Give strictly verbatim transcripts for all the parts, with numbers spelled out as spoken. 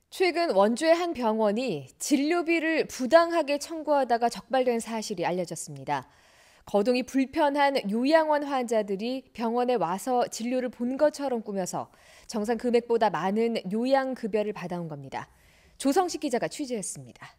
최근 원주의 한 병원이 진료비를 부당하게 청구하다가 적발된 사실이 알려졌습니다. 거동이 불편한 요양원 환자들이 병원에 와서 진료를 본 것처럼 꾸며서 정상 금액보다 많은 요양급여를 받아온 겁니다. 조성식 기자가 취재했습니다.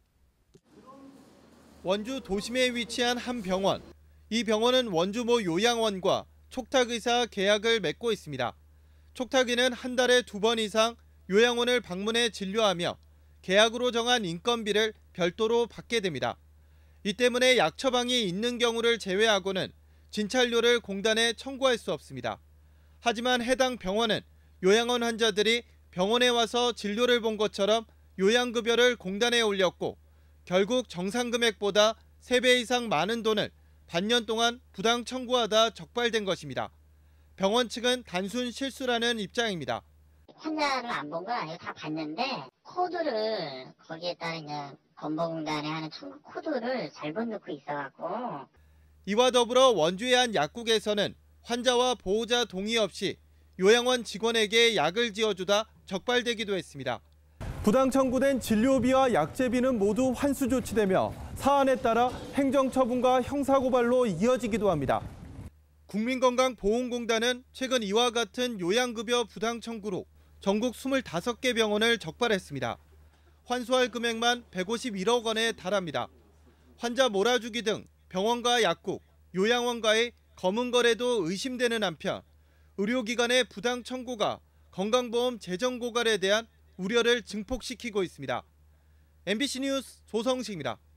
원주 도심에 위치한 한 병원. 이 병원은 원주 모 요양원과 촉탁의사 계약을 맺고 있습니다. 촉탁의는 한 달에 두 번 이상 요양원을 방문해 진료하며 계약으로 정한 인건비를 별도로 받게 됩니다. 이 때문에 약 처방이 있는 경우를 제외하고는 진찰료를 공단에 청구할 수 없습니다. 하지만 해당 병원은 요양원 환자들이 병원에 와서 진료를 본 것처럼 요양급여를 공단에 올렸고 결국 정상 금액보다 세 배 이상 많은 돈을 반년 동안 부당 청구하다 적발된 것입니다. 병원 측은 단순 실수라는 입장입니다. 환자를 안 본 건 아니고 다 봤는데 코드를 거기에다 그냥 건보공단에 하는 청구 코드를 잘못 넣고 있어갖고. 이와 더불어 원주의 한 약국에서는 환자와 보호자 동의 없이 요양원 직원에게 약을 지어주다 적발되기도 했습니다. 부당 청구된 진료비와 약제비는 모두 환수 조치되며 사안에 따라 행정처분과 형사고발로 이어지기도 합니다. 국민건강보험공단은 최근 이와 같은 요양급여 부당 청구로 전국 스물다섯 개 병원을 적발했습니다. 환수할 금액만 백오십일억 원에 달합니다. 환자 몰아주기 등 병원과 약국, 요양원과의 검은 거래도 의심되는 한편 의료기관의 부당 청구가 건강보험 재정 고갈에 대한 우려를 증폭시키고 있습니다. 엠비씨 뉴스 조성식입니다.